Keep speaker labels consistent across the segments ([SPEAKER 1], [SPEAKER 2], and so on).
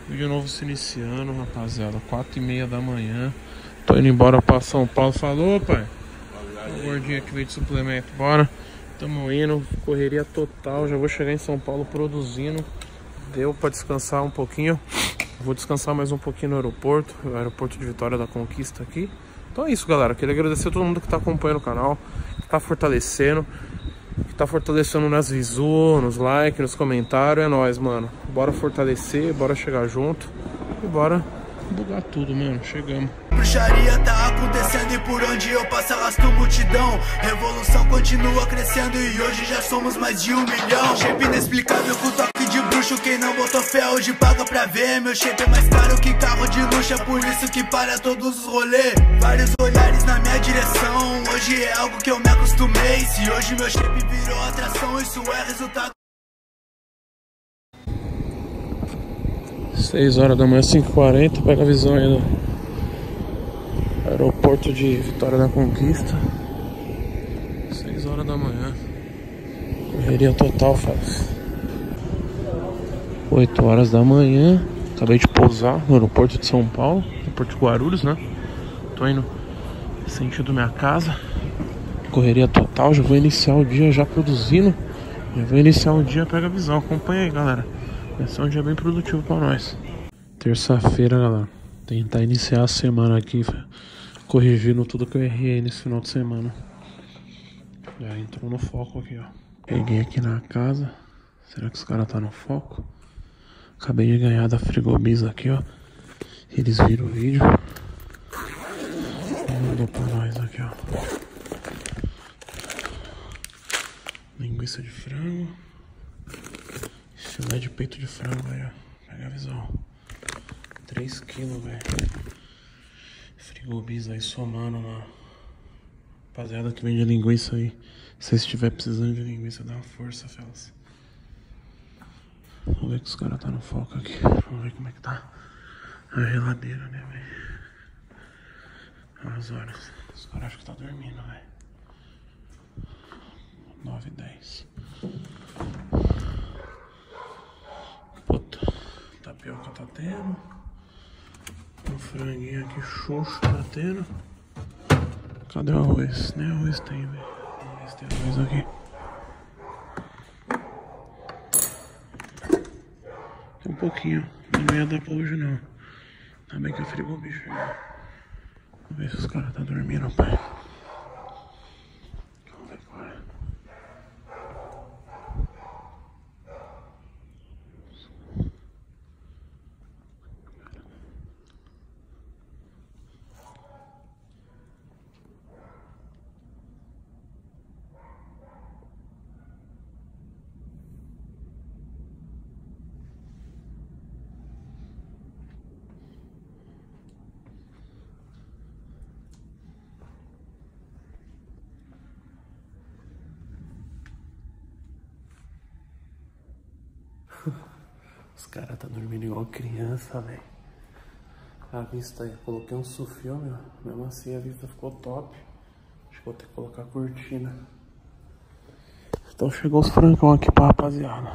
[SPEAKER 1] Vídeo novo se iniciando, rapaziada. 4h30 da manhã. Tô indo embora pra São Paulo. Falou, pai? O gordinho aqui veio de suplemento. Bora. Tamo indo. Correria total. Já vou chegar em São Paulo produzindo. Deu pra descansar um pouquinho. Vou descansar mais um pouquinho no aeroporto. O aeroporto de Vitória da Conquista aqui. Então é isso, galera. Queria agradecer a todo mundo que tá acompanhando o canal, que tá fortalecendo, nas visuals, nos likes, nos comentários. É nóis, mano. Bora fortalecer, bora chegar junto e bora bugar tudo, mano. Chegamos.
[SPEAKER 2] Bruxaria tá acontecendo e por onde eu passo arrasto multidão. Revolução continua crescendo e hoje já somos mais de 1 milhão. Shape inexplicável com toque de bruxo. Quem não botou fé hoje paga pra ver. Meu shape é mais caro que carro de luxo. É por isso que para todos os rolês. Vários olhares na minha direção. Hoje é algo que eu me acostumei. Se hoje meu shape virou atração, isso é resultado.
[SPEAKER 1] 6 horas da manhã, 5h40. Pega a visão aí do aeroporto de Vitória da Conquista. 6 horas da manhã. Correria total, faz 8 horas da manhã. Acabei de pousar no aeroporto de São Paulo, aeroporto de Guarulhos, né? Tô indo sentido minha casa. Correria total. Já vou iniciar o dia já produzindo. Já vou iniciar o dia. Pega a visão. Acompanha aí, galera. Vai ser um dia bem produtivo pra nós. Terça-feira, galera. Tentar iniciar a semana aqui, corrigindo tudo que eu errei nesse final de semana. Já entrou no foco aqui, ó. Peguei aqui na casa. Será que os caras tá no foco? Acabei de ganhar da Frigobis aqui, ó. Eles viram o vídeo. Mandou pra nós aqui, ó. Linguiça de frango. Filé de peito de frango aí, ó. Pega a visão. 3 kg, velho. Frigobis aí somando na rapaziada que vende linguiça aí. Se você estiver precisando de linguiça, dá uma força, felas. Vamos ver que os caras tá no foco aqui. Vamos ver como é que tá a geladeira, né, velho? As horas. Os caras acham que tá dormindo, velho. 9h10. Puta, tapioca tá tendo. Um franguinho aqui xoxo tá tendo. Cadê o arroz? Nem arroz tem, velho. Vamos ver se tem arroz aqui. Tem um pouquinho. Não ia dar pra hoje não. Ainda bem que eu frigo o bicho aí. Vamos ver se os caras tá dormindo, pai. Vamos ver qual é. Os caras tá dormindo igual criança, velho. A vista aí, coloquei um sufilme, ó. Mesmo assim a vista ficou top. Acho que vou ter que colocar a cortina. Então chegou os francão aqui pra rapaziada.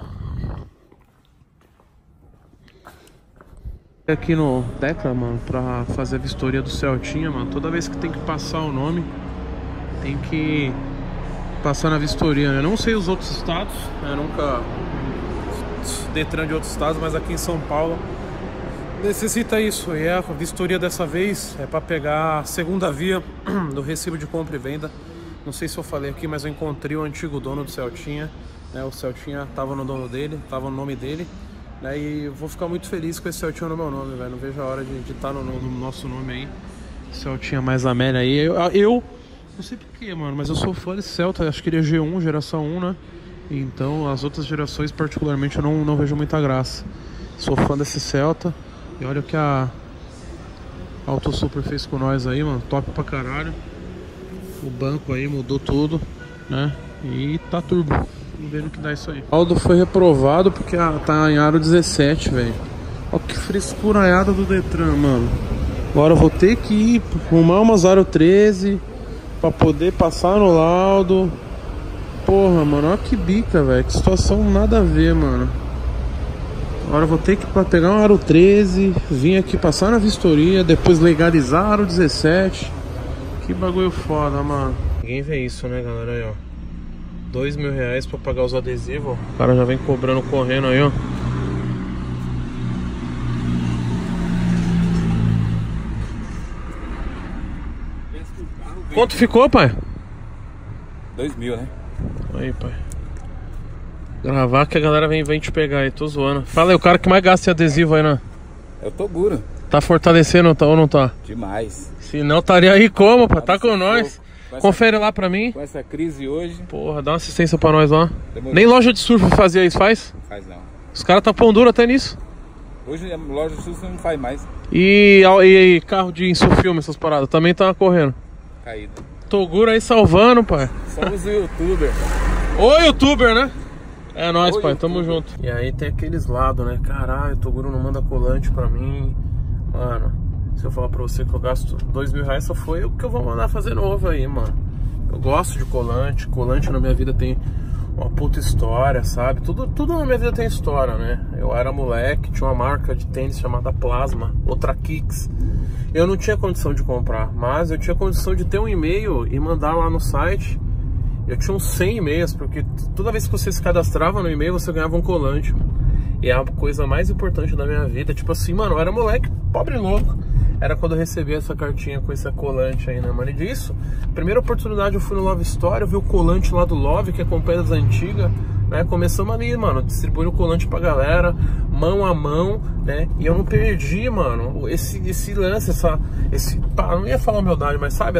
[SPEAKER 1] Aqui no Tecla, mano, pra fazer a vistoria do Celtinha, mano. Toda vez que tem que passar o nome, tem que passar na vistoria, né? Eu não sei os outros estados, né? Eu nunca Detran de outros estados, mas aqui em São Paulo necessita isso. E a vistoria dessa vez é para pegar a segunda via do recibo de compra e venda. Não sei se eu falei aqui, mas eu encontrei o antigo dono do Celtinha, né? O Celtinha tava no dono dele, tava no nome dele, né? E eu vou ficar muito feliz com esse Celtinha no meu nome, velho. Não vejo a hora de estar no nosso nome aí. Celtinha mais Amélia aí. Eu não sei porquê, mano, mas eu sou fã desse Celta. Acho que ele é G1, geração 1, né? Então as outras gerações particularmente eu não vejo muita graça. Sou fã desse Celta. E olha o que a Auto Super fez com nós aí, mano. Top pra caralho. O banco aí mudou tudo, né? E tá turbo. Vamos ver no que dá isso aí. O Aldo foi reprovado porque tá em aro 17, velho. Olha que frescuraiada do Detran, mano. Agora eu vou ter que ir arrumar umas aro 13 pra poder passar no laudo. Porra, mano, olha que bica, velho. Que situação nada a ver, mano. Agora eu vou ter que pegar um aro 13, vir aqui passar na vistoria, depois legalizar aro 17. Que bagulho foda, mano. Ninguém vê isso, né, galera? Aí, ó. R$2.000 pra pagar os adesivos. O cara já vem cobrando, correndo aí, ó. Quanto ficou, pai?
[SPEAKER 3] 2.000, né?
[SPEAKER 1] Aí, pai. Gravar que a galera vem te pegar aí, tô zoando. Fala aí, o cara que mais gasta em adesivo aí, né?
[SPEAKER 3] É o Toguro.
[SPEAKER 1] Tá fortalecendo ou não tá?
[SPEAKER 3] Demais.
[SPEAKER 1] Se não, estaria aí como, pá? Tá com nós. Confere lá pra mim.
[SPEAKER 3] Com essa crise hoje.
[SPEAKER 1] Porra, dá uma assistência pra nós lá.
[SPEAKER 3] Demorou.
[SPEAKER 1] Nem loja de surf fazia isso, faz?
[SPEAKER 3] Não faz não.
[SPEAKER 1] Os caras tá pão duro até nisso.
[SPEAKER 3] Hoje a loja de surf não faz mais.
[SPEAKER 1] E carro de insufilme, essas paradas, também tá correndo.
[SPEAKER 3] Caído.
[SPEAKER 1] Toguro aí salvando, pai.
[SPEAKER 3] Somos o youtuber.
[SPEAKER 1] Ô, youtuber, né? É nóis,
[SPEAKER 3] Ô,
[SPEAKER 1] pai,
[SPEAKER 3] YouTuber.
[SPEAKER 1] tamo junto. E aí tem aqueles lados, né? Caralho, o Toguro não manda colante pra mim. Mano, se eu falar pra você que eu gasto R$2.000, só foi o que eu vou mandar fazer novo aí, mano. Eu gosto de colante. Colante na minha vida tem uma puta história, sabe? Tudo na minha vida tem história, né? Eu era moleque, tinha uma marca de tênis chamada Plasma, outra Kicks. Eu não tinha condição de comprar, mas eu tinha condição de ter um e-mail e mandar lá no site. Eu tinha uns 100 e-mails, porque toda vez que você se cadastrava no e-mail, você ganhava um colante. E é a coisa mais importante da minha vida. Tipo assim, mano, eu era moleque, pobre e louco. Era quando eu recebi essa cartinha com esse colante aí, né, mano? E disso, primeira oportunidade eu fui no Love Story, eu vi o colante lá do Love, que é companhia das antigas, né? Começamos ali, mano, distribuindo o colante pra galera, mão a mão, né? E eu não perdi, mano, esse lance, não ia falar humildade, mas sabe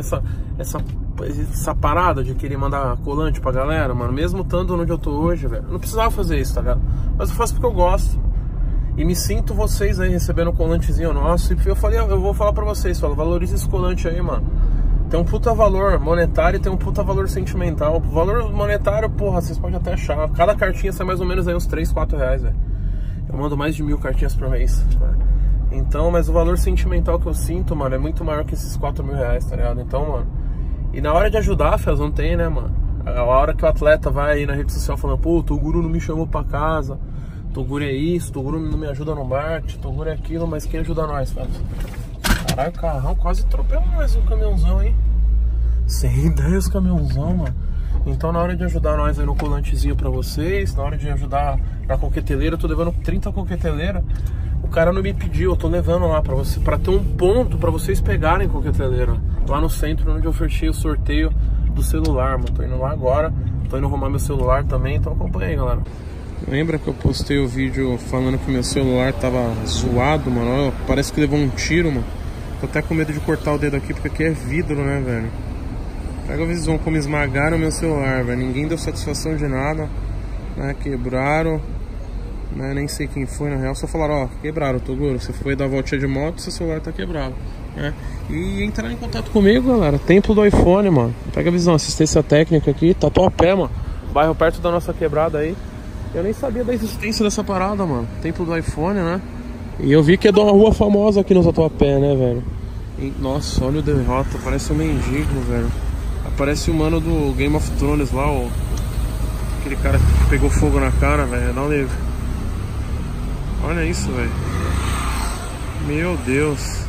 [SPEAKER 1] essa parada de querer mandar colante pra galera, mano? Mesmo estando onde eu tô hoje, velho. Eu não precisava fazer isso, tá ligado? Mas eu faço porque eu gosto. E me sinto vocês aí recebendo um colantezinho nosso. E eu vou falar pra vocês, valorize esse colante aí, mano. Tem um puta valor monetário e tem um puta valor sentimental. O valor monetário, porra, vocês podem até achar. Cada cartinha sai mais ou menos aí uns 3, 4 reais, velho. Eu mando mais de 1.000 cartinhas por mês, né? Então, mas o valor sentimental que eu sinto, mano, é muito maior que esses 4.000 tá ligado? Então, mano, e na hora de ajudar, Fez, não tem, né, mano? A hora que o atleta vai aí na rede social falando, pô, o Toguro não me chamou pra casa, Toguro é isso, Toguro não me ajuda no marketing, Toguro é aquilo, mas quem ajuda nós, Fez? Caralho, o carrão quase atropelou mais um caminhãozão, hein? Sem ideia esse caminhãozão, mano. Então, na hora de ajudar nós aí no colantezinho pra vocês, na hora de ajudar na coqueteleira, eu tô levando 30 coqueteleiras. O cara não me pediu, eu tô levando lá pra ter um ponto pra vocês pegarem coqueteleira. Lá no centro, onde eu fechei o sorteio do celular, mano. Tô indo lá agora, tô indo arrumar meu celular também, então acompanha aí, galera. Lembra que eu postei o vídeo falando que meu celular tava zoado, mano? Parece que levou um tiro, mano. Tô até com medo de cortar o dedo aqui, porque aqui é vidro, né, velho? Pega a visão como esmagaram meu celular, velho. Ninguém deu satisfação de nada, né? Quebraram, né? Nem sei quem foi, na real. Só falaram, ó, quebraram, Toguro. Você foi dar voltinha de moto, seu celular tá quebrado, né? E entrar em contato comigo, galera. Templo do iPhone, mano. Pega a visão, assistência técnica aqui. Tatuapé, mano. Bairro perto da nossa quebrada aí. Eu nem sabia da existência dessa parada, mano. Templo do iPhone, né? E eu vi que é de uma rua famosa aqui no Tatuapé, né, velho? E, nossa, olha o derrota. Parece um mendigo, velho. Parece o mano do Game of Thrones lá, aquele cara que pegou fogo na cara, velho. Dá um livro. Olha isso, velho. Meu Deus.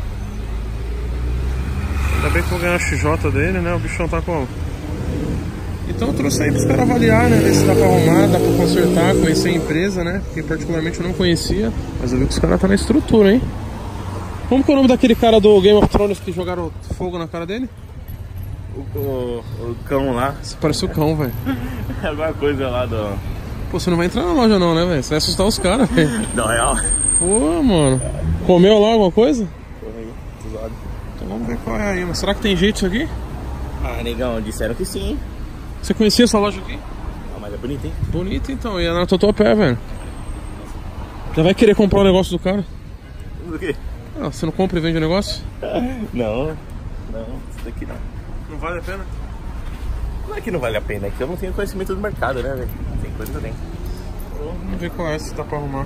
[SPEAKER 1] Ainda bem que eu vou ganhar a XJ dele, né? O bichão tá como? Então eu trouxe aí pros caras avaliar, né? Ver se dá pra arrumar, dá pra consertar, conhecer a empresa, né? Que particularmente eu não conhecia. Mas eu vi que os caras tá na estrutura, hein? Como que é o nome daquele cara do Game of Thrones que jogaram fogo na cara dele?
[SPEAKER 3] O cão lá.
[SPEAKER 1] Você parece o cão, velho.
[SPEAKER 3] Alguma coisa lá do...
[SPEAKER 1] Pô, você não vai entrar na loja não, né, velho? Você vai assustar os caras, velho.
[SPEAKER 3] Não, real.
[SPEAKER 1] Pô, mano. Comeu lá alguma coisa?
[SPEAKER 3] Comi, episódio.
[SPEAKER 1] Então vamos ver qual é aí, mas será que tem jeito isso aqui?
[SPEAKER 3] Ah, negão, disseram que sim.
[SPEAKER 1] Você conhecia essa loja aqui?
[SPEAKER 3] Ah, mas é bonito, hein?
[SPEAKER 1] Bonito então, e é na Tatuapé, velho. Já vai querer comprar o negócio do cara?
[SPEAKER 3] Do quê?
[SPEAKER 1] Ah, você não compra e vende o negócio?
[SPEAKER 3] Não, isso daqui não.
[SPEAKER 1] Não vale a pena?
[SPEAKER 3] Não é que não vale a pena, é que eu não tenho conhecimento do mercado, né, velho? Tem coisa que eu tenho.
[SPEAKER 1] Vamos ver qual é, se dá pra arrumar.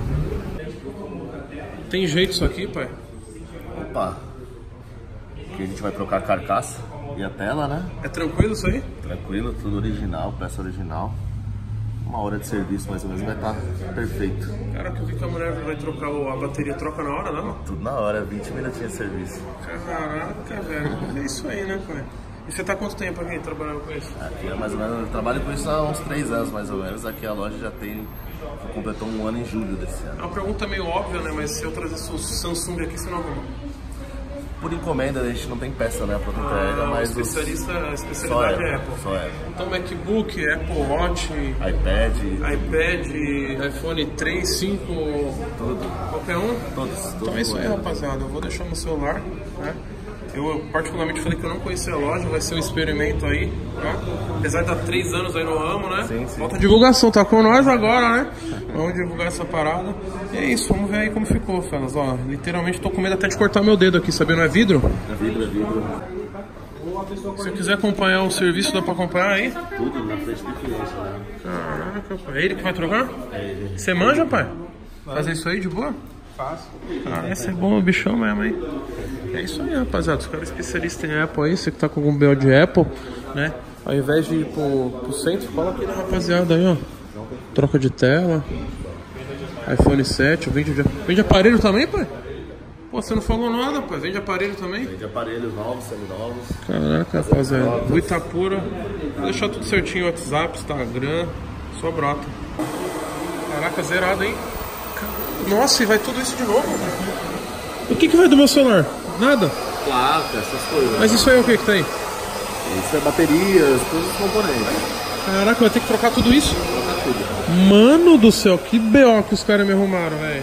[SPEAKER 1] Tem jeito isso aqui, pai?
[SPEAKER 3] Opa. Aqui a gente vai trocar a carcaça e a tela, né?
[SPEAKER 1] É tranquilo isso aí?
[SPEAKER 3] Tranquilo, tudo original, peça original. 1 hora de serviço mais ou menos vai estar perfeito.
[SPEAKER 1] Cara, que eu vi que a mulher vai trocar a bateria, troca na hora, não?
[SPEAKER 3] Tudo na hora, 20 minutinhos de serviço.
[SPEAKER 1] Caraca, velho. É isso aí, né, pai? E você tá há quanto tempo aqui trabalhando com isso?
[SPEAKER 3] Aqui é mais ou menos, eu trabalho com isso há uns 3 anos mais ou menos. Aqui a loja já completou 1 ano em julho desse ano.
[SPEAKER 1] É uma pergunta meio óbvia, né? Mas se eu trazesse o Samsung aqui, você não arruma?
[SPEAKER 3] Por encomenda, a gente não tem peça, né, pra entrega, mas
[SPEAKER 1] a especialidade é Apple.
[SPEAKER 3] Só Apple.
[SPEAKER 1] Então MacBook, Apple Watch, iPad, iPhone 3, 5,
[SPEAKER 3] tudo.
[SPEAKER 1] Qualquer um?
[SPEAKER 3] Todos.
[SPEAKER 1] Então é isso aí, rapaziada. Eu vou deixar no celular, né? Eu particularmente falei que eu não conhecia a loja, vai ser um experimento aí, né? Apesar de dar 3 anos aí no ramo, né?
[SPEAKER 3] Sim.
[SPEAKER 1] Falta divulgação, tá com nós agora, né? Vamos divulgar essa parada. E é isso, vamos ver aí como ficou, fellas. Ó, literalmente tô com medo até de cortar meu dedo aqui, sabia? Não é vidro?
[SPEAKER 3] É vidro.
[SPEAKER 1] Se eu quiser acompanhar o serviço, dá pra acompanhar aí?
[SPEAKER 3] Tudo na frente do cliente, né?
[SPEAKER 1] Caraca, pai. É ele que vai trocar?
[SPEAKER 3] É ele.
[SPEAKER 1] Você manja, pai? Fazer isso aí de boa?
[SPEAKER 4] Faço.
[SPEAKER 1] Ah, esse é bom, bichão mesmo, hein? É isso aí, rapaziada. Os caras especialistas em Apple aí, você que tá com algum BO de Apple, né? Ao invés de ir pro centro, fala aqui da rapaziada aí, ó. Troca de tela. iPhone 7, vende aparelho também, pai? Pô, você não falou nada, pai. Vende aparelho também?
[SPEAKER 3] Vende aparelhos novos, seminovos.
[SPEAKER 1] Caraca, rapaziada. Do Itapura. Vou deixar tudo certinho, WhatsApp, Instagram. Só brota. Caraca, zerado, hein? Nossa, e vai tudo isso de novo? O que vai do meu celular? Nada?
[SPEAKER 3] Placa, essas coisas.
[SPEAKER 1] Mas isso aí é o que tem?
[SPEAKER 3] Isso é baterias, todos os componentes.
[SPEAKER 1] Caraca, vai ter que trocar tudo isso?
[SPEAKER 3] Trocar tudo.
[SPEAKER 1] Mano do céu, que BO que os caras me arrumaram, velho.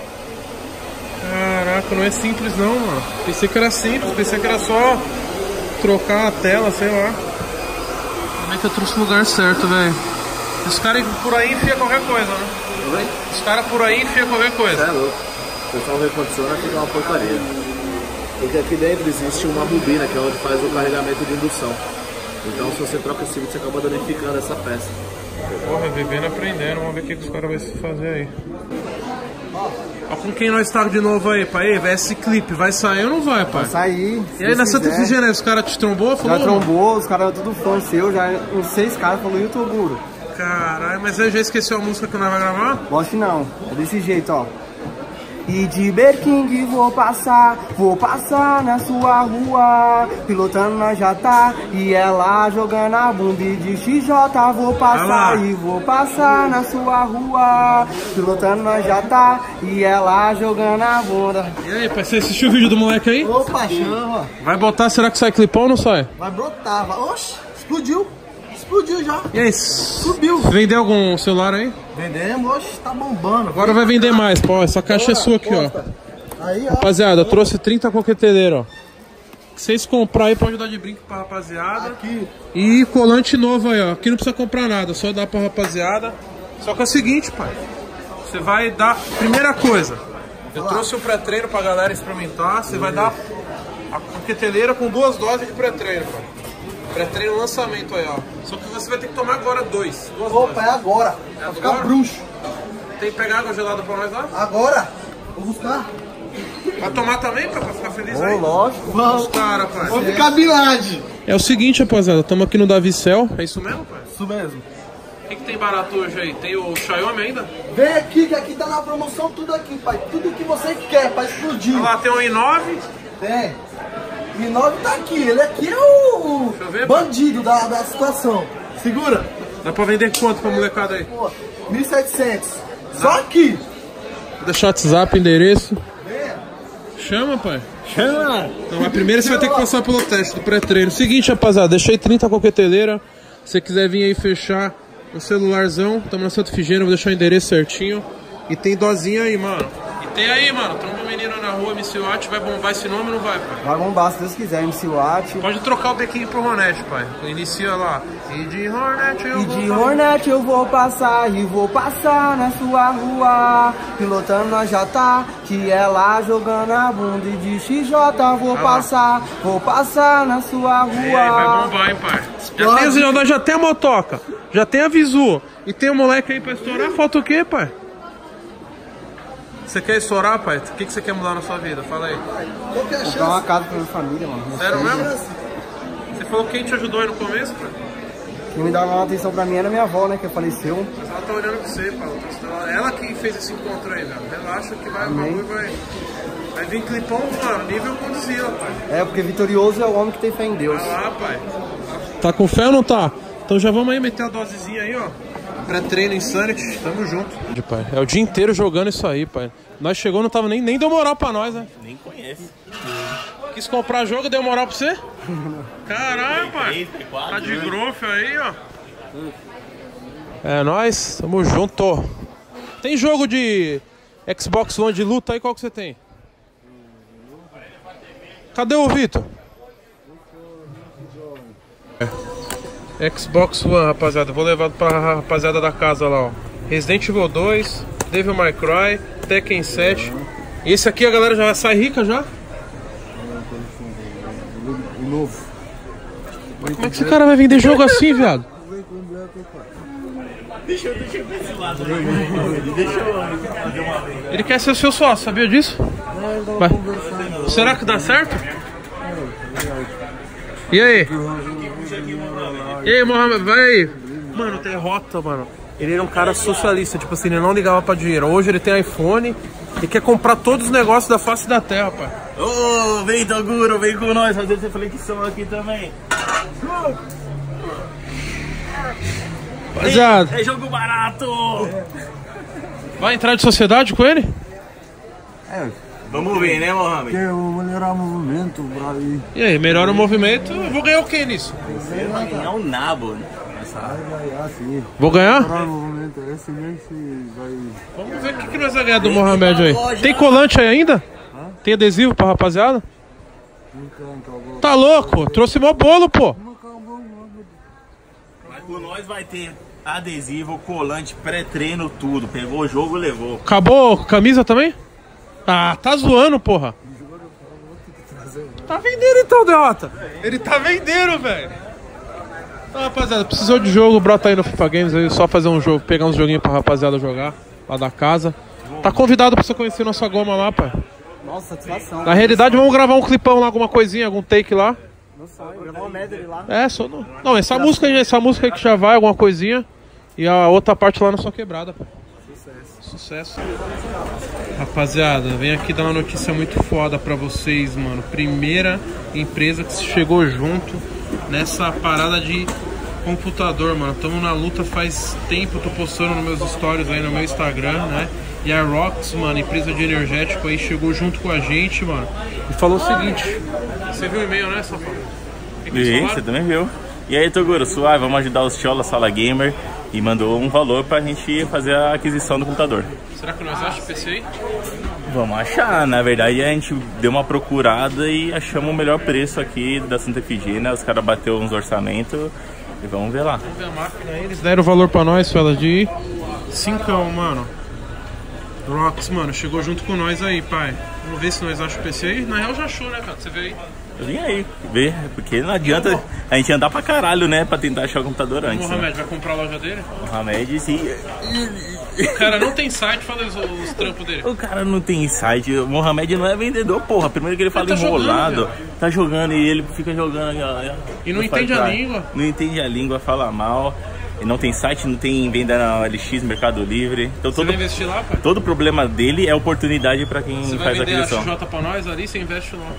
[SPEAKER 1] Caraca, não é simples não, mano. Pensei que era simples, pensei que era só trocar a tela, sei lá. Como é que eu trouxe o lugar certo, velho? Os caras por aí enfiam qualquer coisa, né?
[SPEAKER 3] Oi?
[SPEAKER 1] Os caras por aí enfiam qualquer coisa.
[SPEAKER 3] É louco. O pessoal recondiciona, fica uma porcaria. Porque aqui dentro existe uma bobina, que é onde faz o carregamento de indução. Então se você troca esse vídeo, você acaba danificando essa peça.
[SPEAKER 1] Porra, vivendo aprendendo, vamos ver o que os caras vão fazer aí. Ó, com quem nós tá de novo aí, pai? Esse clipe vai sair ou não vai, pai?
[SPEAKER 4] Vai sair.
[SPEAKER 1] E aí na Santa Efigênia, os caras te trombou?
[SPEAKER 4] Já trombou, os caras tudo fã seu, já uns 6 caras falaram YouTube.
[SPEAKER 1] Caralho, mas eu já esqueci a música que nós vamos gravar?
[SPEAKER 4] Gosto não, é desse jeito, ó. E de Berking vou passar na sua rua, pilotando na Jata, e ela jogando a bunda. E de XJ vou passar e vou passar na sua rua, pilotando na Jata, e ela jogando a bunda.
[SPEAKER 1] E aí, pai, você assistiu o vídeo do moleque aí?
[SPEAKER 4] Opa, chama.
[SPEAKER 1] Vai botar, será que sai clipão ou não sai?
[SPEAKER 4] Vai brotar, vai. Oxe, explodiu já.
[SPEAKER 1] E aí,
[SPEAKER 4] Subiu.
[SPEAKER 1] Vendeu algum celular aí?
[SPEAKER 4] Vendemos, oxe, tá bombando.
[SPEAKER 1] Agora vai vender mais, pô, essa caixa é sua aqui, ó.
[SPEAKER 4] Aí, ó.
[SPEAKER 1] Rapaziada, eu trouxe 30 coqueteleiros, ó. Vocês comprar aí, pode dar de brinco pra rapaziada.
[SPEAKER 4] Aqui.
[SPEAKER 1] E colante novo aí, ó. Aqui não precisa comprar nada, só dá pra rapaziada. Só que é o seguinte, pai. Você vai dar... Primeira coisa, eu trouxe um pré-treino pra galera experimentar. Você vai dar a coqueteleira com 2 doses de pré-treino, pai. Pré-treino lançamento aí, ó. Só que você vai ter que tomar agora 2 doses.
[SPEAKER 4] Opa, é agora. Vai ficar bruxo.
[SPEAKER 1] Tem que pegar água gelada pra nós lá?
[SPEAKER 4] Agora. Vou buscar.
[SPEAKER 1] Vai tomar também, pra ficar feliz aí?
[SPEAKER 4] Lógico.
[SPEAKER 1] Vamos, cara, pai.
[SPEAKER 4] Vou ficar bilade.
[SPEAKER 1] É o seguinte, rapaziada. Estamos aqui no Davicel. É isso mesmo, pai?
[SPEAKER 4] Isso mesmo.
[SPEAKER 1] O que tem barato hoje aí? Tem o Xiaomi ainda?
[SPEAKER 4] Vem aqui, que aqui tá na promoção tudo aqui, pai. Tudo que você quer pra explodir.
[SPEAKER 1] Olha lá, tem um i9.
[SPEAKER 4] Tem. O i9 tá aqui. Ele aqui é o
[SPEAKER 1] ver,
[SPEAKER 4] bandido da situação. Segura.
[SPEAKER 1] Dá pra vender quanto pra molecada aí?
[SPEAKER 4] Pô, 1.700. Só aqui.
[SPEAKER 1] Vou deixar o WhatsApp, endereço. Chama, pai.
[SPEAKER 4] Chama.
[SPEAKER 1] Não, mas primeiro você vai ter que passar pelo teste do pré-treino. Seguinte, rapaziada, deixei 30 coqueteleira. Se você quiser vir aí fechar um celularzão, estamos na Santa Efigênia, vou deixar o endereço certinho. E tem dozinha aí, mano. E tem aí, mano, tromba menina na rua, MC Watt, vai bombar esse nome ou não vai, pai?
[SPEAKER 4] Vai bombar, se Deus quiser, MC Watt.
[SPEAKER 1] Pode trocar o bequinho pro Hornet, pai. Inicia lá. E de Hornet
[SPEAKER 4] eu vou passar e vou passar na sua rua, pilotando a Jata, que ela jogando a bunda. E de XJ vou passar na sua rua.
[SPEAKER 1] E aí, vai bombar, hein, pai. Já tem a motoca, já tem a Visu. E tem o moleque aí pra estourar. Falta o quê, pai? Você quer estourar, pai? O que você quer mudar na sua vida? Fala aí.
[SPEAKER 4] Comprar uma casa pra minha família, mano.
[SPEAKER 1] Sério mesmo? Você falou quem te ajudou aí no começo, pai?
[SPEAKER 4] Quem me dá uma atenção pra mim era minha avó, né, que faleceu.
[SPEAKER 1] Mas ela tá olhando pra você, Paulo. Ela que fez esse encontro aí, velho. Relaxa que vai, o bagulho vai vir clipão, mano, nível Godzilla, pai.
[SPEAKER 4] É, porque vitorioso é o homem que tem fé em Deus.
[SPEAKER 1] Vai lá, pai. Tá com fé ou não tá? Então já vamos aí meter a dosezinha aí, ó. Pré-treino Insanity, tamo junto. Pai, é o dia inteiro jogando isso aí, pai. Nós chegou, não tava nem deu moral pra nós, né?
[SPEAKER 3] Nem conhece.
[SPEAKER 1] Quis comprar jogo, deu moral pra você? Caralho, pai. Tá de growth aí, ó. É nóis, tamo junto. Tem jogo de Xbox One de luta aí, qual que você tem? Cadê o Vitor? Xbox One, rapaziada. Vou levar pra rapaziada da casa lá, ó. Resident Evil 2, Devil May Cry, Tekken 7. Esse aqui a galera já vai sair rica já?
[SPEAKER 5] O novo.
[SPEAKER 1] Como é que esse cara vai vender jogo assim, viado?
[SPEAKER 3] Deixa eu ver esse lado. Deixa eu fazer uma vez.
[SPEAKER 1] Ele quer ser o seu sócio, sabia disso? Vai. Será que dá certo? E aí? E aí, Mohamed, vai aí. Mano, derrota, mano. Ele era um cara socialista, tipo assim, ele não ligava pra dinheiro. Hoje ele tem iPhone e quer comprar todos os negócios da face da terra, pai.
[SPEAKER 3] Ô, vem Toguro, vem com nós fazer essa flexão aqui também.
[SPEAKER 1] Rapaziada,
[SPEAKER 3] É jogo barato!
[SPEAKER 1] vai entrar de sociedade com ele?
[SPEAKER 3] Vamos ver, né, Mohamed?
[SPEAKER 5] Eu vou melhorar o movimento pra ir.
[SPEAKER 1] E aí, melhora o movimento, eu vou ganhar o que nisso?
[SPEAKER 3] Você vai ganhar um nabo, né?
[SPEAKER 5] Assim,
[SPEAKER 1] Vou ganhar?
[SPEAKER 5] melhorar o movimento. Esse mês vai.
[SPEAKER 1] Vamos ver o que nós vamos ganhar do Mohamed aí. Tem colante aí ainda? Tem adesivo pra rapaziada? Tá louco? Trouxe mó bolo, pô.
[SPEAKER 3] Mas com nós vai ter adesivo, colante, pré-treino, tudo. Pegou o jogo, levou.
[SPEAKER 1] Acabou camisa também? Ah, tá zoando, porra. Tá vendendo então, Derrota. Ele tá vendendo, velho. Então, rapaziada, precisou de jogo, brota aí no FIFA Games aí, só fazer um jogo, pegar uns joguinhos pra rapaziada jogar lá da casa. Tá convidado pra você conhecer nossa goma lá, pai.
[SPEAKER 4] Nossa, satisfação.
[SPEAKER 1] Na realidade, vamos gravar um clipão lá, alguma coisinha, algum take lá.
[SPEAKER 4] Meu sonho, gravar uma medley lá.
[SPEAKER 1] É, só no... Não, essa música aí que já vai, alguma coisinha. E a outra parte lá na sua quebrada, pai. Sucesso. Rapaziada, vem aqui dar uma notícia muito foda pra vocês, mano. Primeira empresa que chegou junto nessa parada de computador, mano. Tamo na luta faz tempo, tô postando nos meus stories aí no meu Instagram, né? E a Rox, mano, empresa de energético aí, chegou junto com a gente, mano. E falou o seguinte: você viu o e-mail, né, Safado?
[SPEAKER 3] E você também viu. E aí, Toguro, suave, vamos ajudar os Chola Sala Gamer. E mandou um valor pra gente fazer a aquisição do computador.
[SPEAKER 1] Será que nós achamos PC aí?
[SPEAKER 3] Vamos achar, na verdade a gente deu uma procurada e achamos o melhor preço aqui da Santa Efigênia. Os caras bateram uns orçamentos e vamos ver lá.
[SPEAKER 1] Vamos ver a máquina aí, eles deram o valor pra nós, fela, de 5, mano. Rox, mano, chegou junto com nós aí, pai. Vamos ver se nós achamos o PC aí. Na real já achou, né, cara? Você vê aí.
[SPEAKER 3] Vem aí, ver, porque não adianta a gente andar pra caralho, né, pra tentar achar o computador
[SPEAKER 1] O
[SPEAKER 3] antes.
[SPEAKER 1] Mohamed
[SPEAKER 3] Né?
[SPEAKER 1] vai comprar a loja dele?
[SPEAKER 3] O Mohamed, sim.
[SPEAKER 1] O cara não tem site, fala os trampos dele.
[SPEAKER 3] O cara não tem site, o Mohamed não é vendedor, porra. Primeiro que ele fala
[SPEAKER 1] Ele tá
[SPEAKER 3] enrolado,
[SPEAKER 1] jogando,
[SPEAKER 3] tá jogando e ele fica jogando.
[SPEAKER 1] E não entende a língua.
[SPEAKER 3] Não entende a língua, fala mal. E não tem site, não tem venda na LX, Mercado Livre. Então
[SPEAKER 1] Você vai investir lá, pai?
[SPEAKER 3] todo problema dele é oportunidade pra quem
[SPEAKER 1] Você vai
[SPEAKER 3] faz a
[SPEAKER 1] vender a
[SPEAKER 3] aquisição.
[SPEAKER 1] XJ pra nós ali, você investe lá.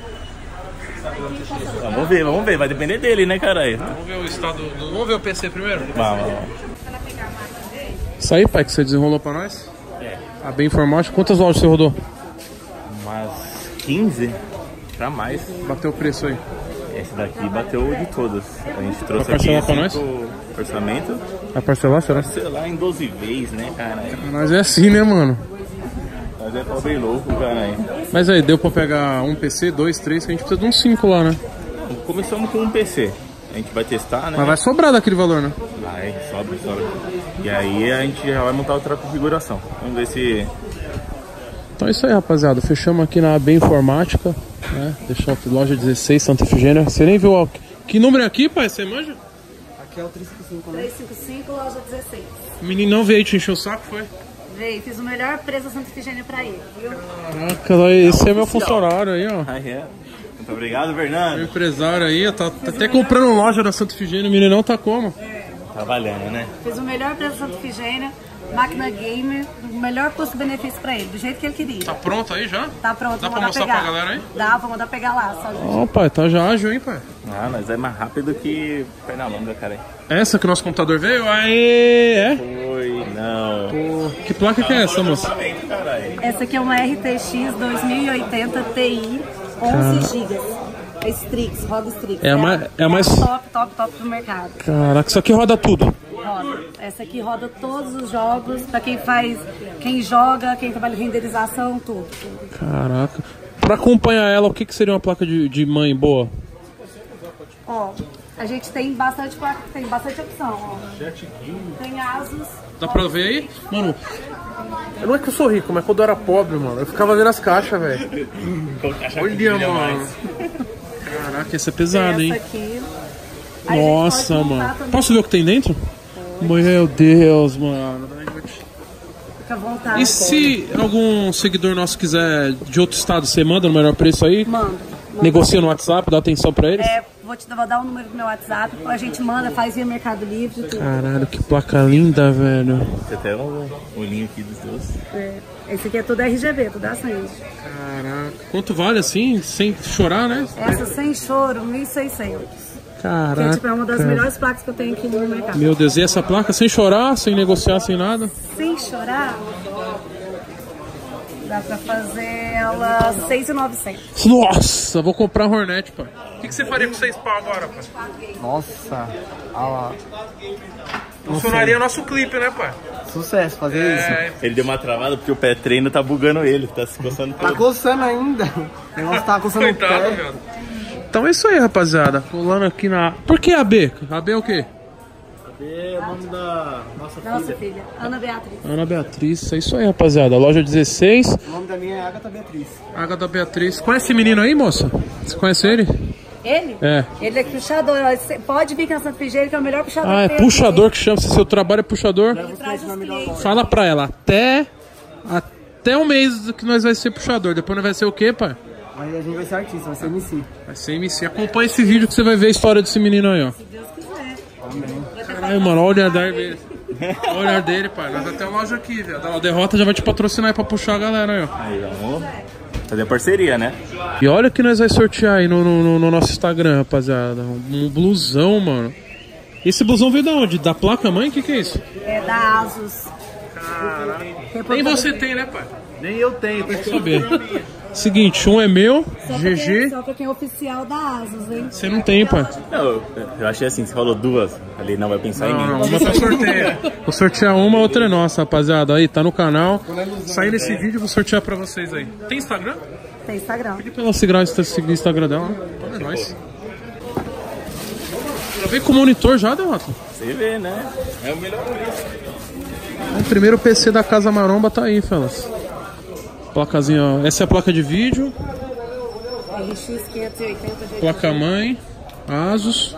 [SPEAKER 3] Vamos ver, vai depender dele, né, caralho?
[SPEAKER 1] Vamos ver o estado. Vamos ver o PC primeiro?
[SPEAKER 3] Vamos.
[SPEAKER 1] Isso aí, pai, que você desenrolou pra nós?
[SPEAKER 3] É.
[SPEAKER 1] Tá bem informático. Quantas lojas você rodou?
[SPEAKER 3] Umas 15 pra mais.
[SPEAKER 1] Bateu o preço aí.
[SPEAKER 3] Esse daqui bateu de todas. A gente trouxe
[SPEAKER 1] Vai parcelar
[SPEAKER 3] aqui
[SPEAKER 1] pra nós?
[SPEAKER 3] orçamento.
[SPEAKER 1] Vai parcelar, será?
[SPEAKER 3] Sei lá, em 12 vezes, né, cara?
[SPEAKER 1] Nós é assim, né, mano?
[SPEAKER 3] Mas é pobre louco, cara.
[SPEAKER 1] Mas aí, deu pra pegar um PC, 2, 3, que a gente precisa de uns 5 lá, né?
[SPEAKER 3] Começamos com um PC. A gente vai testar, né?
[SPEAKER 1] Mas vai sobrar daquele valor, né?
[SPEAKER 3] Vai, sobra. E aí a gente já vai montar outra configuração. Vamos ver se...
[SPEAKER 1] Então é isso aí, rapaziada. Fechamos aqui na AB Informática, né? Deixou a loja 16, Santa Efigênia. Você nem viu que número é aqui, pai? Você manja?
[SPEAKER 4] Aqui é o 355, né?
[SPEAKER 6] 355, loja 16.
[SPEAKER 1] O meninão veio te encher o saco, foi?
[SPEAKER 6] Veio, fiz o melhor preço da Santa Efigênia pra ele, viu?
[SPEAKER 1] Caraca, esse é meu funcionário aí, ó.
[SPEAKER 3] Ah, é? Muito obrigado,
[SPEAKER 1] Meu
[SPEAKER 3] Fernando.
[SPEAKER 1] empresário aí, ó, tá até comprando loja da Santa Efigênia. O meninão tá como?
[SPEAKER 7] Trabalhando, né?
[SPEAKER 6] Fiz o melhor preço da Santa Efigênia, máquina gamer, o melhor custo-benefício pra ele, do jeito que ele queria.
[SPEAKER 1] Tá pronto aí já?
[SPEAKER 6] Tá pronto,
[SPEAKER 1] Dá
[SPEAKER 6] vou
[SPEAKER 1] pra
[SPEAKER 6] mandar
[SPEAKER 1] mostrar
[SPEAKER 6] pegar.
[SPEAKER 1] pra galera aí?
[SPEAKER 6] Dá, vou mandar pegar lá. Só
[SPEAKER 1] Ó, pai, tá já ágil, hein, pai?
[SPEAKER 7] Ah, mas é mais rápido que perna longa, cara.
[SPEAKER 1] Essa que o nosso computador veio? Aê, é?
[SPEAKER 7] Oi, não.
[SPEAKER 1] Pô, que placa que é essa, moça?
[SPEAKER 6] Essa aqui é uma RTX 2080 Ti, 11 GB. É Strix, roda Strix.
[SPEAKER 1] É a mais...
[SPEAKER 6] top do mercado.
[SPEAKER 1] Caraca, isso aqui roda tudo.
[SPEAKER 6] Roda. Essa aqui roda todos os jogos, pra quem joga, quem trabalha em renderização, tudo.
[SPEAKER 1] Caraca. Pra acompanhar ela, o que seria uma placa de mãe boa?
[SPEAKER 6] Ó, a gente tem bastante opção, ó. Tem Asus.
[SPEAKER 1] Dá pra ver aí? Mano, não é que eu sou rico, mas quando eu era pobre, mano, eu ficava vendo as caixas, velho. Olha, mano. Caraca, essa é pesada, hein?
[SPEAKER 6] Aqui.
[SPEAKER 1] Nossa, mano. Posso ver o que tem dentro? Meu Deus, mano.
[SPEAKER 6] Fica à vontade.
[SPEAKER 1] E se algum seguidor nosso quiser de outro estado, você manda no melhor preço aí?
[SPEAKER 6] Manda.
[SPEAKER 1] Negocia no WhatsApp, dá atenção pra eles?
[SPEAKER 6] Vou dar o número do meu WhatsApp, a gente manda, faz via Mercado Livre. Tudo.
[SPEAKER 1] Caralho, que placa linda, velho.
[SPEAKER 7] Tem até um olhinho aqui dos dois.
[SPEAKER 6] Esse aqui é tudo RGB, tudo assim.
[SPEAKER 1] Caraca. Quanto vale assim, sem chorar, né?
[SPEAKER 6] Essa sem choro, 1.600.
[SPEAKER 1] Caraca.
[SPEAKER 6] Que tipo, é uma das melhores placas que eu tenho aqui no mercado.
[SPEAKER 1] Meu Deus, e essa placa sem chorar, sem negociar, sem nada?
[SPEAKER 6] Sem chorar, dá pra fazer ela 6.900.
[SPEAKER 1] Nossa, vou comprar a Hornet, pai. O que você faria com 6 pau agora, pai?
[SPEAKER 4] Nossa,
[SPEAKER 1] Funcionaria o nosso clipe, né, pai?
[SPEAKER 4] sucesso fazer isso.
[SPEAKER 7] Ele deu uma travada porque o pé treino tá bugando ele, tá se coçando
[SPEAKER 4] Tá
[SPEAKER 7] todo.
[SPEAKER 4] coçando ainda. O negócio tá coçando o
[SPEAKER 1] Coitado,
[SPEAKER 4] pé.
[SPEAKER 1] velho. Então é isso aí, rapaziada. Pulando aqui na... Por que AB? AB é o quê?
[SPEAKER 3] É o nome da nossa
[SPEAKER 6] Da nossa filha, Ana Beatriz.
[SPEAKER 1] Ana Beatriz. É isso aí, rapaziada. Loja 16.
[SPEAKER 4] O nome da minha é Agatha Beatriz.
[SPEAKER 1] Agatha Beatriz. Conhece esse menino aí, moça? Você conhece ele?
[SPEAKER 6] Ele?
[SPEAKER 1] É.
[SPEAKER 6] Ele é puxador. Você pode vir com a Santa Efigênia, que é o melhor puxador.
[SPEAKER 1] Ah, é
[SPEAKER 6] que tem.
[SPEAKER 1] puxador que chama. Se seu trabalho é puxador,
[SPEAKER 6] Ele traz os clientes.
[SPEAKER 1] fala pra ela. Até um mês que nós vai ser puxador. Depois nós vai ser o quê, pai?
[SPEAKER 4] Mas a gente vai ser artista, vai ser MC.
[SPEAKER 1] Vai ser MC. Acompanha esse vídeo que você vai ver a história desse menino aí, ó.
[SPEAKER 6] Se Deus quiser.
[SPEAKER 1] Caralho, mano, olha o olhar dele. Olha o olhar dele, pai. Nós até uma loja aqui, velho. A Derrota já vai te patrocinar aí pra puxar a galera aí, ó.
[SPEAKER 7] Aí, vamos fazer parceria, né?
[SPEAKER 1] E olha o que nós vai sortear aí no nosso Instagram, rapaziada. Um blusão, mano. Esse blusão veio da onde? Da placa mãe? O que é isso?
[SPEAKER 6] É da Asus.
[SPEAKER 1] Nem você tem, né, pai?
[SPEAKER 3] Nem eu tenho, tem que
[SPEAKER 1] Saber. Seguinte, um é meu, GG.
[SPEAKER 6] Só pra quem é oficial da Asus, hein?
[SPEAKER 1] Você não tem, pai.
[SPEAKER 7] Não, eu achei assim, você falou duas. Ali não vai pensar em mim.
[SPEAKER 1] Não, uma pra sorteio. Vou sortear uma, outra é nossa, rapaziada. Aí, tá no canal. Saindo esse vídeo, vou sortear pra vocês aí. Tem Instagram?
[SPEAKER 6] Tem Instagram.
[SPEAKER 1] Pedi pra ela seguir o Instagram dela. É nóis. Já veio com o monitor já, Derrota?
[SPEAKER 7] Você vê, né? É o melhor preço.
[SPEAKER 1] O primeiro PC da Casa Maromba tá aí, fellas. Placazinha, ó. Essa é a placa de vídeo.
[SPEAKER 6] RX 580 de
[SPEAKER 1] Placa mãe. Asus.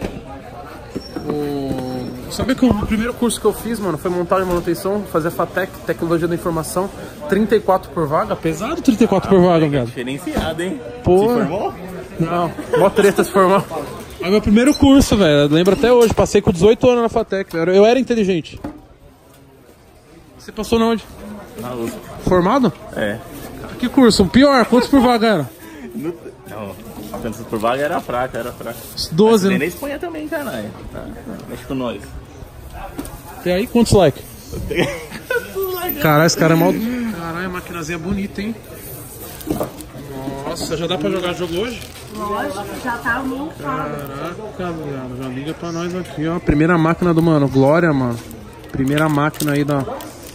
[SPEAKER 1] Sabe que o primeiro curso que eu fiz, mano, foi montagem e manutenção, fazer FATEC, tecnologia da informação, 34 por vaga, pesado 34 por vaga, velho.
[SPEAKER 7] Diferenciado, hein?
[SPEAKER 1] Pô.
[SPEAKER 7] Se formou?
[SPEAKER 1] Não, mó treta se formar. É meu primeiro curso, velho, lembro até hoje, passei com 18 anos na FATEC, velho. Eu era inteligente. Você passou na onde?
[SPEAKER 7] Na USP.
[SPEAKER 1] Formado?
[SPEAKER 7] É.
[SPEAKER 1] Que curso? Pior, quantos por vaga era?
[SPEAKER 7] Não, tanto por vaga era fraca, era fraca.
[SPEAKER 1] 12,
[SPEAKER 7] Tem
[SPEAKER 1] né?
[SPEAKER 7] na Espanha também, caralho. Tá. Mexe com nós.
[SPEAKER 1] E aí, quantos likes? Caralho, esse cara é mal... Caralho, a maquinazinha bonita, hein? Nossa, já dá pra jogar jogo hoje?
[SPEAKER 6] Lógico, já tá montado.
[SPEAKER 1] Caraca, velho, já liga pra nós aqui, ó. Primeira máquina do mano, Glória, mano. Primeira máquina aí da...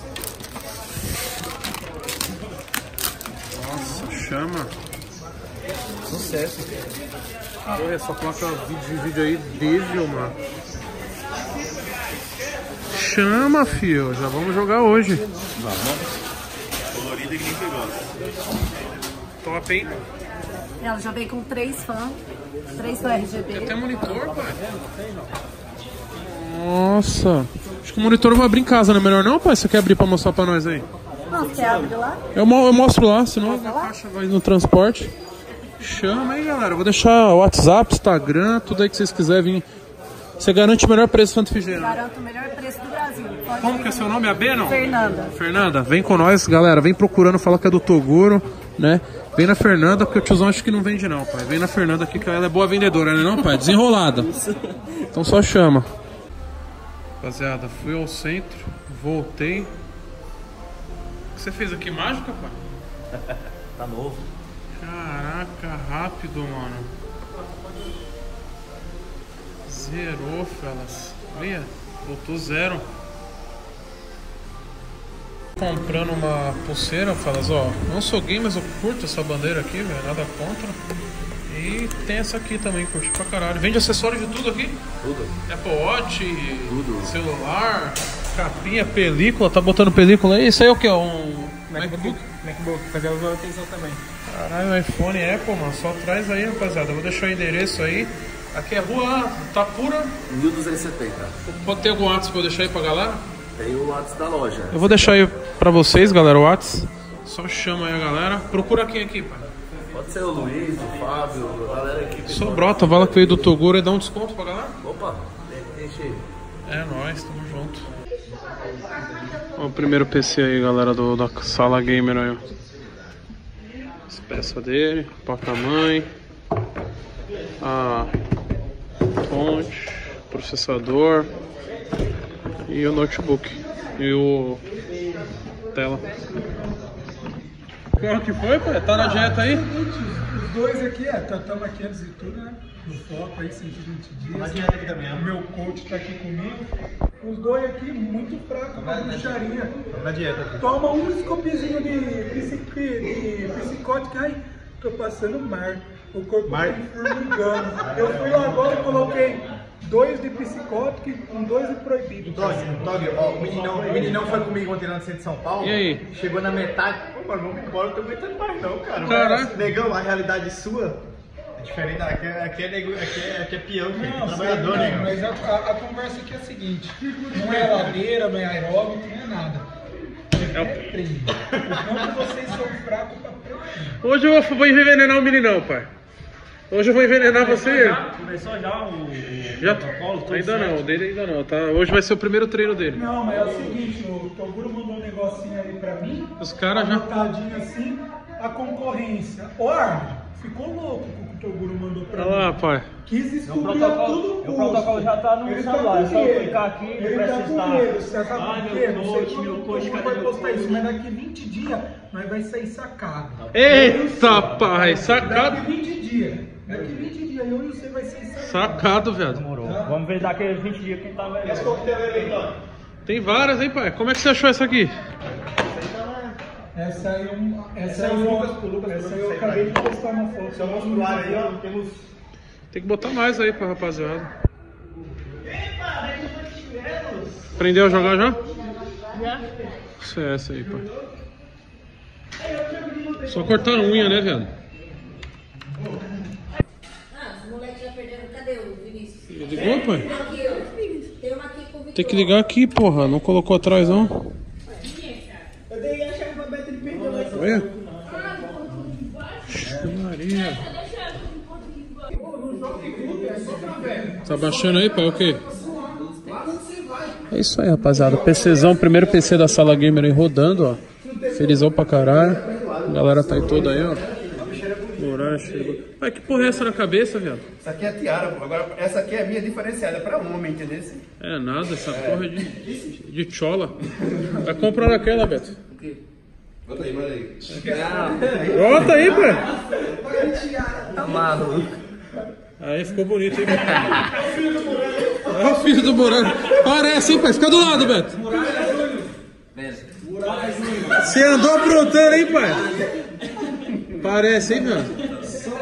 [SPEAKER 1] Nossa, chama. Sucesso. Olha, essa placa de vídeo aí, diesel, mano. Chama, fio. Já vamos jogar hoje.
[SPEAKER 7] Vamos. Colorida que nem você gosta.
[SPEAKER 1] Top, hein?
[SPEAKER 6] Ela já veio com 3 fãs. 3 fãs RGB.
[SPEAKER 1] Tem até monitor, pai. Nossa. Acho que o monitor eu vou abrir em casa, não é melhor não, pai? Você quer abrir pra mostrar pra nós aí?
[SPEAKER 6] Nossa, quer abrir lá?
[SPEAKER 1] Eu mostro lá, senão a caixa vai no transporte. Chama aí, galera. Eu vou deixar o WhatsApp, Instagram, tudo aí que vocês quiserem vir Você garante o melhor preço Santa Efigênia?
[SPEAKER 6] Garanto o melhor preço do Brasil. Pode
[SPEAKER 1] Como que é seu nome? É B, não?
[SPEAKER 6] Fernanda.
[SPEAKER 1] Fernanda, vem com nós, galera. Vem procurando, fala que é do Toguro, né? Vem na Fernanda, porque o tiozão acho que não vende não, pai. Vem na Fernanda aqui, que ela é boa vendedora, né não, pai? Desenrolada. Então só chama. Rapaziada, fui ao centro, voltei. O que você fez aqui? Mágica, pai?
[SPEAKER 3] Tá novo.
[SPEAKER 1] Caraca, rápido, mano. Zerou, fellas. Olha, voltou zero. Comprando uma pulseira, fellas, ó. Não sou gay, mas eu curto essa bandeira aqui, velho. Nada contra. E tem essa aqui também, curti pra caralho. Vende acessório de tudo aqui?
[SPEAKER 3] Tudo.
[SPEAKER 1] Apple Watch,
[SPEAKER 3] Tudo.
[SPEAKER 1] Celular, capinha, película. Tá botando película aí? Isso aí é o que? Um MacBook?
[SPEAKER 4] MacBook, fazer a atenção também.
[SPEAKER 1] Caralho, iPhone Apple, mano. Só traz aí, rapaziada. Eu vou deixar o endereço aí. Aqui é rua Tapura.
[SPEAKER 3] 1270.
[SPEAKER 1] Pode ter algum WhatsApp pra eu deixar aí pra galera?
[SPEAKER 3] Tem o WhatsApp da loja.
[SPEAKER 1] Eu vou deixar aí pra vocês, galera, o WhatsApp. Só chama aí a galera. Procura quem aqui, pai?
[SPEAKER 3] Pode ser o Luiz, o Fábio, a galera aqui.
[SPEAKER 1] Sou Brota, fala que veio do Toguro e dá um desconto pra galera?
[SPEAKER 3] Opa, deixa.
[SPEAKER 1] É nóis, tamo junto. Ó, o primeiro PC aí, galera, da sala gamer aí, ó. As peças dele, placa-mãe, a fonte, processador e o notebook e o tela. Qual que foi, pai? Tá na dieta aí?
[SPEAKER 8] Os dois aqui, estamos aqui antes de tudo, né? No foco aí, 120 dias. Na dieta aqui também. O meu coach tá aqui comigo. Os dois aqui, muito fracos, com bruxaria.
[SPEAKER 7] Na dieta aqui.
[SPEAKER 8] Toma um escopizinho de psicótico. Ai, tô passando mar. O corpo tá formigando. Eu fui lá agora e coloquei 2 de psicótico com 2 de proibido.
[SPEAKER 7] Tório, ó, o meninão foi comigo ontem no centro de São Paulo.
[SPEAKER 1] E aí?
[SPEAKER 7] Chegou na metade. Pô, mano, vamos embora, eu tô aguentando mais não, cara.
[SPEAKER 1] Caraca.
[SPEAKER 7] Mas, negão, a realidade sua é diferente. Aqui é peão, filho.
[SPEAKER 8] Não,
[SPEAKER 7] Trabalhador,
[SPEAKER 8] não,
[SPEAKER 7] negão.
[SPEAKER 8] mas a conversa aqui é a seguinte: não é ladeira, não é aeróbico, não é nada. É treino. O quanto vocês são fracos pra treino.
[SPEAKER 1] Hoje eu vou envenenar o meninão, pai. Hoje eu vou envenenar você e ele.
[SPEAKER 9] Começou já o
[SPEAKER 1] Já?
[SPEAKER 9] protocolo? Tudo
[SPEAKER 1] Ainda
[SPEAKER 9] certo?
[SPEAKER 1] não, o dele ainda não, tá? Hoje vai ser o primeiro treino dele.
[SPEAKER 8] Não, mas é o seguinte, o Toguro mandou um negocinho ali pra mim.
[SPEAKER 1] Os caras já...
[SPEAKER 8] Anotadinho assim, a concorrência. Ô, Arno, ficou louco com o que o Toguro mandou pra
[SPEAKER 1] Olha lá,
[SPEAKER 8] mim.
[SPEAKER 1] pai.
[SPEAKER 8] Quis descobrir tudo o
[SPEAKER 9] O protocolo já tá no
[SPEAKER 8] Ele
[SPEAKER 9] celular,
[SPEAKER 8] tá
[SPEAKER 9] é
[SPEAKER 8] com
[SPEAKER 9] só
[SPEAKER 8] medo.
[SPEAKER 9] clicar aqui e
[SPEAKER 8] Ele tá
[SPEAKER 9] presta
[SPEAKER 8] com
[SPEAKER 9] estar.
[SPEAKER 8] medo, você sabe
[SPEAKER 9] Ai,
[SPEAKER 8] por
[SPEAKER 9] meu
[SPEAKER 8] quê? Não sei
[SPEAKER 9] coach,
[SPEAKER 8] quando
[SPEAKER 9] meu
[SPEAKER 8] o
[SPEAKER 9] coach,
[SPEAKER 8] Toguro
[SPEAKER 9] cadê
[SPEAKER 8] vai
[SPEAKER 9] meu
[SPEAKER 8] postar isso,
[SPEAKER 9] coach?
[SPEAKER 8] mas daqui 20 dias nós vai sair sacado.
[SPEAKER 1] Eita, pai, sacado.
[SPEAKER 8] Daqui 20 dias. Daqui 20 dias eu e você vai sair sacado.
[SPEAKER 1] Sacado, velho.
[SPEAKER 9] Demorou. Vamos ver daqui a 20 dias quem tá melhor.
[SPEAKER 1] Tem várias, hein, pai? Como é que você achou essa aqui?
[SPEAKER 8] Essa aí eu acabei de postar uma foto.
[SPEAKER 7] Só mostrar aí, ó. Temos.
[SPEAKER 1] Tem que botar mais aí pra rapaziada. Aprendeu a jogar já? Já. Isso é essa aí, pai. Só cortar a unha, né, velho?
[SPEAKER 10] Os moleques já perderam. Cadê o Vinícius?
[SPEAKER 1] Ligou, pai?
[SPEAKER 10] Aqui, ó. Tem uma aqui com o Vitor.
[SPEAKER 1] Tem que ligar aqui, porra. Não colocou atrás, não?
[SPEAKER 8] Eu dei a chave pra Beto, ele perdeu lá.
[SPEAKER 1] Olha. Maria. Tá baixando aí, pai? O quê? É isso aí, rapaziada. PCzão, primeiro PC da sala gamer aí rodando, ó. Felizão pra caralho. A galera tá aí toda aí, ó. Morar, chegou. Pai, que porra é essa na cabeça, viado?
[SPEAKER 11] Essa aqui é a tiara, pô. Agora, essa aqui é a minha diferenciada pra homem, entendeu?
[SPEAKER 1] É nada, essa porra é de chola. Vai comprar aquela, Beto.
[SPEAKER 11] Bota aí, manda aí.
[SPEAKER 1] Bota aí, pai.
[SPEAKER 4] Tá maluco.
[SPEAKER 1] Aí ficou bonito, hein? É o filho do Morango. Parece, hein, pai? Fica do lado, Beto. Você andou aprontando, hein, pai? Parece, hein, velho?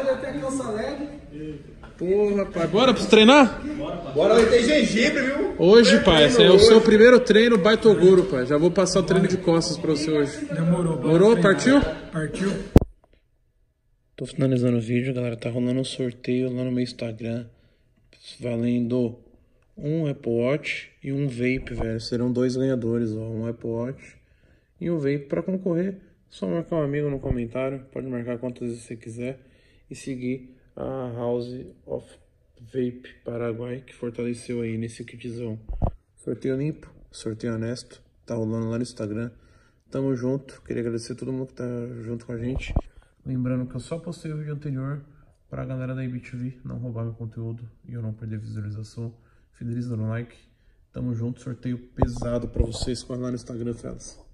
[SPEAKER 1] Porra, pai. Bora pra treinar?
[SPEAKER 11] Bora, vai ter gengibre, viu?
[SPEAKER 1] Hoje, pai, esse é o seu primeiro treino Baitoguro, pai. Já vou passar o treino de costas pra você hoje.
[SPEAKER 8] Demorou.
[SPEAKER 1] Demorou? Partiu?
[SPEAKER 8] Partiu.
[SPEAKER 1] Tô finalizando o vídeo, galera. Tá rolando um sorteio lá no meu Instagram. Valendo um Apple Watch e um vape, velho. Serão 2 ganhadores, ó. Um Apple Watch e um vape. Pra concorrer, só marcar um amigo no comentário. Pode marcar quantas vezes você quiser. E seguir a House of Vape Paraguai, que fortaleceu aí nesse kitzão. Sorteio limpo, sorteio honesto, tá rolando lá no Instagram. Tamo junto, queria agradecer a todo mundo que tá junto com a gente. Lembrando que eu só postei o vídeo anterior pra galera da IBTV não roubar meu conteúdo e eu não perder visualização. Fideliza no like. Tamo junto, sorteio pesado pra vocês, corre lá no Instagram, fellas.